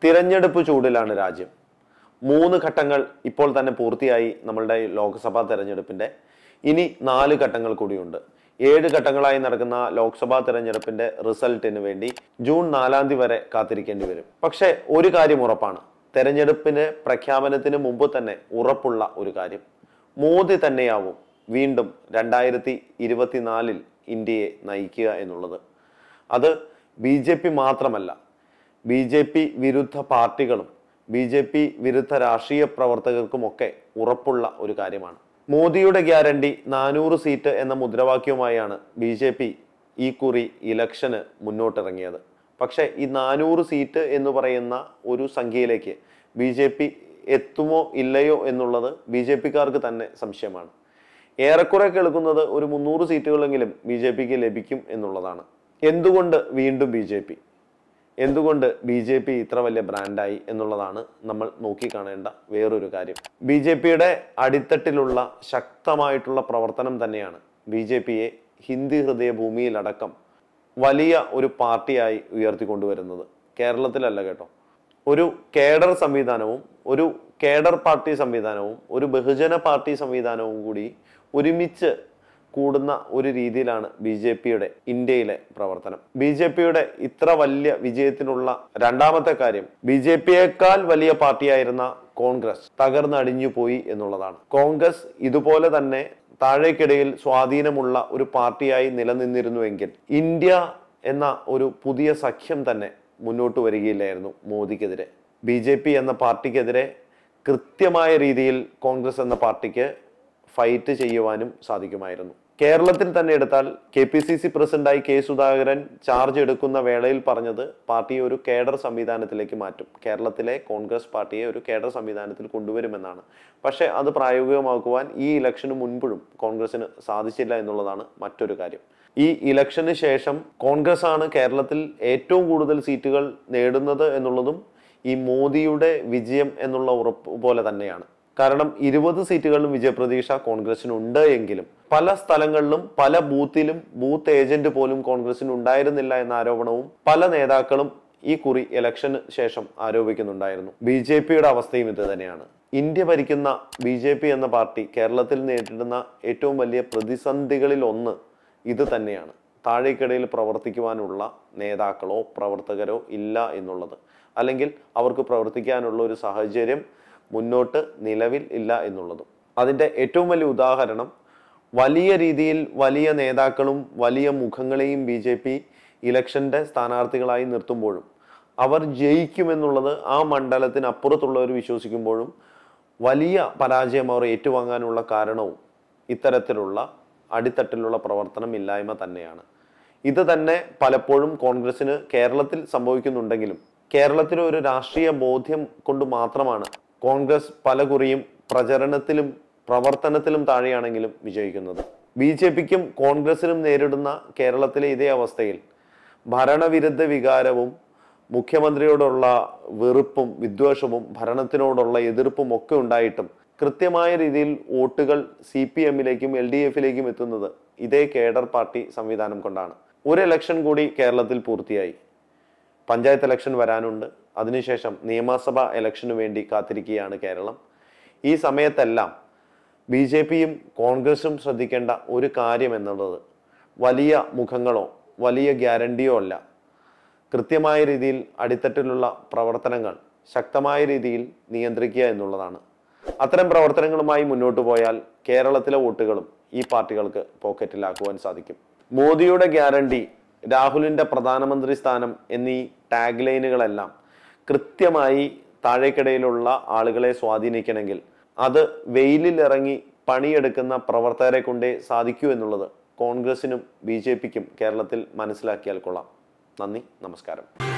തിരഞ്ഞെടുപ്പ് ചൂടിലാണ് രാജ്യം. 3 ഘട്ടങ്ങൾ ഇപ്പോൾ തന്നെ പൂർത്തിയായി നമ്മളുടെ ലോക്സഭാ തെരഞ്ഞെടുപ്പിന്റെ. ഇനി 4 ഘട്ടങ്ങൾ കൂടിയുണ്ട്. 7 ഘട്ടങ്ങളായി നടക്കുന്ന ലോക്സഭാ തെരഞ്ഞെടുപ്പിന്റെ റിസൾട്ടിന് വേണ്ടി ജൂൺ 4 വരെ കാത്തിരിക്കേണ്ടി വരും. പക്ഷേ ഒരു കാര്യം ഉറപ്പാണ്, തെരഞ്ഞെടുപ്പിന് പ്രഖ്യാപനത്തിന് മുമ്പ് തന്നെ ഉറപ്പുള്ള ഒരു കാര്യം, മോദി തന്നെയാവും വീണ്ടും 2024 ഇന്ത്യയെ നയിക്കുക എന്നുള്ളത്. അത് BJP മാത്രമല്ല, BJP വിരുദ്ധ പാർട്ടികളും BJP വിരുദ്ധ രാഷ്ട്രീയ പ്രവർത്തകർക്കുമൊക്കെ ഉറപ്പുള്ള ഒരു കാര്യമാണ്. മോദിയുടെ ഗ്യാരണ്ടി 400 സീറ്റ് എന്ന മുദ്രാവാക്യവുമായാണ് BJP ഈ കുറി ഇലക്ഷന് മുന്നോട്ടിറങ്ങിയത്. പക്ഷേ ഈ 400 സീറ്റ് എന്ന് പറയുന്ന ഒരു സംഖ്യയിലേക്ക് BJP എത്തുമോ ഇല്ലയോ എന്നുള്ളത് BJPക്കാർക്ക് തന്നെ സംശയമാണ്. ഏറെക്കുറെ കേൾക്കുന്നത് ഒരു 300 സീറ്റുകളെങ്കിലും BJPക്ക് ലഭിക്കും എന്നുള്ളതാണ്. എന്തുകൊണ്ട് വീണ്ടും BJP? എന്തുകൊണ്ട് BJP ഇത്ര വലിയ ബ്രാൻഡായി എന്നുള്ളതാണ് നമ്മൾ നോക്കിക്കാണേണ്ട വേറൊരു കാര്യം. BJPയുടെ അടിത്തട്ടിലുള്ള ശക്തമായിട്ടുള്ള പ്രവർത്തനം തന്നെയാണ് BJPയെ ഹിന്ദി ഹൃദയ ഭൂമിയിലടക്കം വലിയ ഒരു പാർട്ടിയായി ഉയർത്തിക്കൊണ്ടുവരുന്നത്. കേരളത്തിലല്ല കേട്ടോ, ഒരു കേഡർ സംവിധാനവും ഒരു കേഡർ പാർട്ടി സംവിധാനവും ഒരു ബഹുജന പാർട്ടി സംവിധാനവും കൂടി ഒരുമിച്ച് കൂടുന്ന ഒരു രീതിയിലാണ് BJPയുടെ ഇന്ത്യയിലെ പ്രവർത്തനം. BJPയുടെ ഇത്ര വലിയ വിജയത്തിനുള്ള രണ്ടാമത്തെ കാര്യം, BJPയേക്കാൾ വലിയ പാർട്ടിയായിരുന്ന കോൺഗ്രസ് തകർന്നടിഞ്ഞു പോയി എന്നുള്ളതാണ്. കോൺഗ്രസ് ഇതുപോലെ തന്നെ താഴേക്കിടയിൽ സ്വാധീനമുള്ള ഒരു പാർട്ടിയായി നിലനിന്നിരുന്നുവെങ്കിൽ ഇന്ത്യ എന്ന ഒരു പുതിയ സഖ്യം തന്നെ മുന്നോട്ട് വരികയില്ലായിരുന്നു മോദിക്കെതിരെ. BJP എന്ന പാർട്ടിക്കെതിരെ കൃത്യമായ രീതിയിൽ കോൺഗ്രസ് എന്ന പാർട്ടിക്ക് ഫൈറ്റ് ചെയ്യുവാനും സാധിക്കുമായിരുന്നു. കേരളത്തിൽ തന്നെ എടുത്താൽ KPCC പ്രസിഡന്റായി K. സുധാകരൻ ചാർജ് എടുക്കുന്ന വേളയിൽ പറഞ്ഞത് പാർട്ടിയെ ഒരു കേഡർ സംവിധാനത്തിലേക്ക് മാറ്റും, കേരളത്തിലെ കോൺഗ്രസ് പാർട്ടിയെ ഒരു കേഡർ സംവിധാനത്തിൽ കൊണ്ടുവരുമെന്നാണ്. പക്ഷെ അത് പ്രായോഗികമാക്കുവാൻ ഈ ഇലക്ഷന് മുൻപും കോൺഗ്രസിന് സാധിച്ചില്ല എന്നുള്ളതാണ് മറ്റൊരു കാര്യം. ഈ ഇലക്ഷന് ശേഷം കോൺഗ്രസ് ആണ് കേരളത്തിൽ ഏറ്റവും കൂടുതൽ സീറ്റുകൾ നേടുന്നത് എന്നുള്ളതും ഈ മോദിയുടെ വിജയം എന്നുള്ള ഉറപ്പ് പോലെ തന്നെയാണ്. കാരണം 20 സീറ്റുകളിലും വിജയപ്രതീക്ഷ കോൺഗ്രസിനുണ്ട് എങ്കിലും പല സ്ഥലങ്ങളിലും പല ബൂത്തിലും ബൂത്ത് ഏജന്റ് പോലും കോൺഗ്രസിന് ഉണ്ടായിരുന്നില്ല എന്ന ആരോപണവും പല നേതാക്കളും ഈ കുറി ഇലക്ഷന് ശേഷം ആരോപിക്കുന്നുണ്ടായിരുന്നു. BJPയുടെ അവസ്ഥയും ഇത് തന്നെയാണ്. ഇന്ത്യ ഭരിക്കുന്ന BJP എന്ന പാർട്ടി കേരളത്തിൽ നേരിടുന്ന ഏറ്റവും വലിയ പ്രതിസന്ധികളിൽ ഒന്ന് ഇത് തന്നെയാണ്. താഴേക്കിടയിൽ പ്രവർത്തിക്കുവാനുള്ള നേതാക്കളോ പ്രവർത്തകരോ ഇല്ല എന്നുള്ളത്, അല്ലെങ്കിൽ അവർക്ക് പ്രവർത്തിക്കാനുള്ള ഒരു സാഹചര്യം മുന്നോട്ട് നിലവിൽ ഇല്ല എന്നുള്ളതും. അതിൻ്റെ ഏറ്റവും വലിയ ഉദാഹരണം, വലിയ രീതിയിൽ വലിയ നേതാക്കളും വലിയ മുഖങ്ങളെയും BJP ഇലക്ഷൻ്റെ സ്ഥാനാർത്ഥികളായി നിർത്തുമ്പോഴും അവർ ജയിക്കുമെന്നുള്ളത് ആ മണ്ഡലത്തിന് അപ്പുറത്തുള്ളവർ വിശ്വസിക്കുമ്പോഴും വലിയ പരാജയം അവർ ഏറ്റുവാങ്ങാനുള്ള കാരണവും ഇത്തരത്തിലുള്ള അടിത്തട്ടിലുള്ള പ്രവർത്തനം ഇല്ലായ്മ തന്നെയാണ്. ഇത് തന്നെ പലപ്പോഴും കോൺഗ്രസിന് കേരളത്തിൽ സംഭവിക്കുന്നുണ്ടെങ്കിലും കേരളത്തിലെ ഒരു രാഷ്ട്രീയ ബോധ്യം കൊണ്ട് മാത്രമാണ് കോൺഗ്രസ് പലകുറിയും പ്രചരണത്തിലും പ്രവർത്തനത്തിലും താഴെയാണെങ്കിലും വിജയിക്കുന്നത്. BJPക്കും കോൺഗ്രസിനും നേരിടുന്ന കേരളത്തിലെ ഇതേ അവസ്ഥയിൽ ഭരണവിരുദ്ധ വികാരവും മുഖ്യമന്ത്രിയോടുള്ള വെറുപ്പും വിദ്വേഷവും ഭരണത്തിനോടുള്ള എതിർപ്പും ഒക്കെ ഉണ്ടായിട്ടും കൃത്യമായ രീതിയിൽ വോട്ടുകൾ CPMലേക്കും LDFലേക്കും എത്തുന്നത് ഇതേ കേഡർ പാർട്ടി സംവിധാനം കൊണ്ടാണ്. ഒരു ഇലക്ഷൻ കൂടി കേരളത്തിൽ പൂർത്തിയായി, പഞ്ചായത്ത് ഇലക്ഷൻ വരാനുണ്ട്. അതിനുശേഷം നിയമസഭാ ഇലക്ഷന് വേണ്ടി കാത്തിരിക്കുകയാണ് കേരളം. ഈ സമയത്തെല്ലാം BJPയും കോൺഗ്രസും ശ്രദ്ധിക്കേണ്ട ഒരു കാര്യം എന്നുള്ളത് വലിയ മുഖങ്ങളോ വലിയ ഗ്യാരണ്ടിയോ അല്ല, കൃത്യമായ രീതിയിൽ അടിത്തട്ടിലുള്ള പ്രവർത്തനങ്ങൾ ശക്തമായ രീതിയിൽ നിയന്ത്രിക്കുക എന്നുള്ളതാണ്. അത്തരം പ്രവർത്തനങ്ങളുമായി മുന്നോട്ട് പോയാൽ കേരളത്തിലെ വോട്ടുകളും ഈ പാർട്ടികൾക്ക് പോക്കറ്റിലാക്കുവാൻ സാധിക്കും. മോദിയുടെ ഗ്യാരണ്ടി, രാഹുലിന്റെ പ്രധാനമന്ത്രി സ്ഥാനം എന്നീ ടാഗ് ലൈനുകളെല്ലാം കൃത്യമായി താഴേക്കിടയിലുള്ള ആളുകളെ സ്വാധീനിക്കണമെങ്കിൽ അത് വെയിലിൽ ഇറങ്ങി പണിയെടുക്കുന്ന പ്രവർത്തകരെ കൊണ്ടേ സാധിക്കൂ എന്നുള്ളത് കോൺഗ്രസിനും BJPക്കും കേരളത്തിൽ മനസ്സിലാക്കിയാൽ കൊള്ളാം. നന്ദി, നമസ്കാരം.